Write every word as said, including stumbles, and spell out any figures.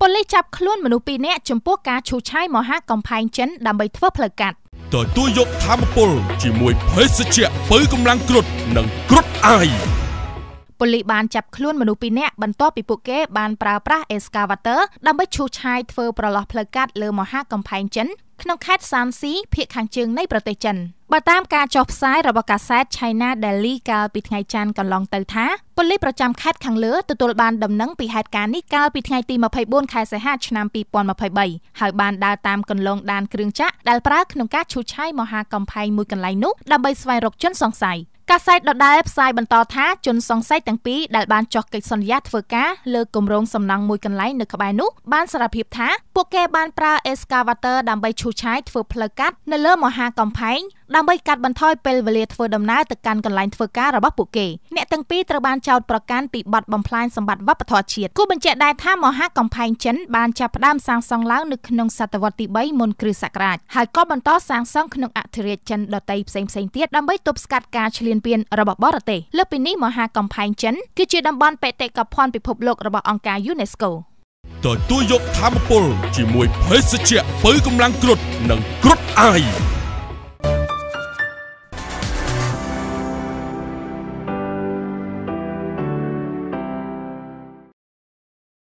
ប៉ូលីសចាប់ខ្លួនមនុស្សពីរនាក់ចំពោះការឈូសឆាយមហាកំផែងចិនដើម្បីធ្វើផ្លូវកាត់ទទួលយកធម្មពលជាមួយភេសជ្ជៈបើកម្លាំងគ្រុឌនិងគ្រុឌអាយប៉ូលីសបានចាប់ខ្លួនមនុស្សពីរនាក់បន្ទាប់ពីពួកគេបានប្រើប្រាស់ Excavator ដើម្បីឈូសឆាយធ្វើប្រឡោះផ្លូវកាត់លើមហាកំផែងចិនក្នុងខេត្តសានស៊ីភាគខាងជើងនៃប្រទេសចិនបើតាមការចុះផ្សាយរបស់កាសែត China Daily កាលពីថ្ងៃច័ន្ទកន្លងទៅថាប៉ូលីសប្រចាំខេត្តខាងលើទទួលបានដំណឹងពីហេតុការណ៍នេះកាលពីថ្ងៃទីម្ភៃបួនខែសីហាឆ្នាំពីរពាន់ម្ភៃបីហើយបានដើរតាមគន្លងដានគ្រឿងចក្រដែលប្រើក្នុងការឈូសឆាយមហាកំផែងមួយកន្លែងនោះដើម្បីស្វែងរកជនសង្ស័យកាសែតដដែលផ្សាយបន្តថាជនសង្ស័យទាំងពីរដែលបានចុះកិច្ចសន្យាធ្វើការលើគម្រោងសំណង់មួយកន្លែងនៅក្បែរនោះបានសារភាពថាពួកគេបានប្រើ Excavator ដើម្បីឈូសឆាយធ្វើផ្លូវកាត់នៅលើមហាកំផែងដើម្បីកាត់បន្ថយពេលវេលាធ្វើដំណើរទៅកាន់កន្លែងធ្វើការរបស់ពួកគេអ្នកទាំងពីរត្រូវបានចោទប្រកាន់ពីបទបំផ្លាញសម្បត្តិវប្បធម៌ជាតិគូបញ្ជាក់ដែរថាមហាកំផែងចិនបានចាប់ផ្ដើមសាងសង់ឡើងនៅក្នុងសតវត្សទីបីមុនគ្រិស្តសករាជហើយក៏បន្តសាងសង់ក្នុងអធិរាជចិនដទៃផ្សេងៗទៀតដើម្បីទប់ស្កាត់ការឈ្លានពានរបស់បរទេសលើសពីនេះមហាកំផែងចិនគឺជាតំបន់បេតិកភណ្ឌពិភពលោករបស់អង្គការ UNESCO ទទួលយកធម្មពលជាមួយភេសជ្ជៈបើកម្លាំងគ្រុឌនិងគ្រុឌអាយ